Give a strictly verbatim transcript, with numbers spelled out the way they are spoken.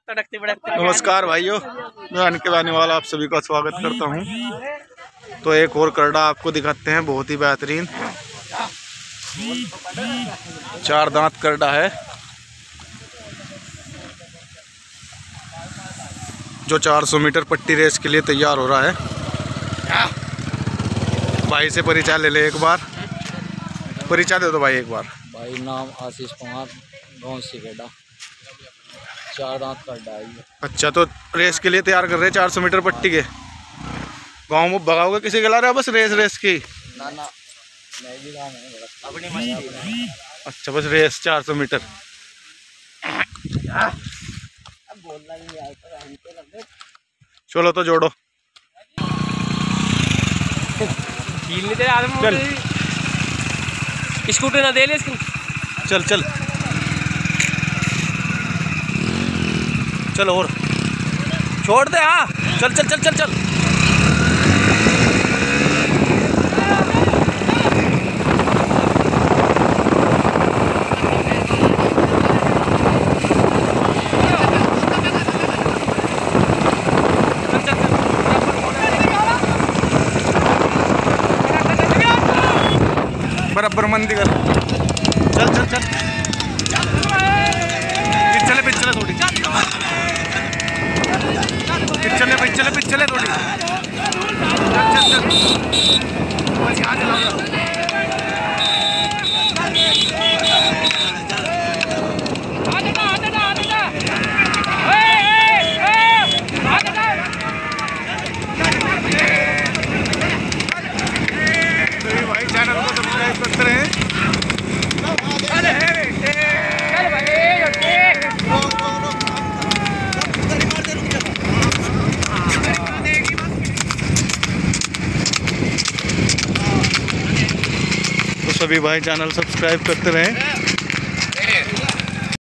तड़कती भड़कती। नमस्कार भाइयों, मैं अनके वाला आप सभी का स्वागत करता हूं। तो एक और करड़ा आपको दिखाते हैं, बहुत ही बेहतरीन चार दांत करड़ा है जो चार सौ मीटर पट्टी रेस के लिए तैयार हो रहा है। भाई से परिचय ले ले एक बार, परिचय दे दो भाई एक बार। भाई नाम आशीष कुमार, गाँव सिकेडा, चार दांत करड़ा है। अच्छा, तो रेस के लिए तैयार कर रहे हैं चार सौ मीटर पट्टी के। गाँव में भगाओगे किसी के ला रहे हो? बस रेस रेस की ना ना अपनी मछली। अच्छा, बस रेस चार सौ मीटर। चलो तो जोड़ो। चल स्कूटर ना दे ले इसकी। चल चल चल और छोड़ दे। हाँ चल चल चल चल चल बराबर मंदी कर। चल चल चल पिछले पिछले थोड़ी पिछले पिछले पिछले थोड़ी। चल चल चल बस यहाँ चला। भाई चैनल को सब्सक्राइब करते रहे। तो सभी भाई चैनल सब्सक्राइब करते रहें।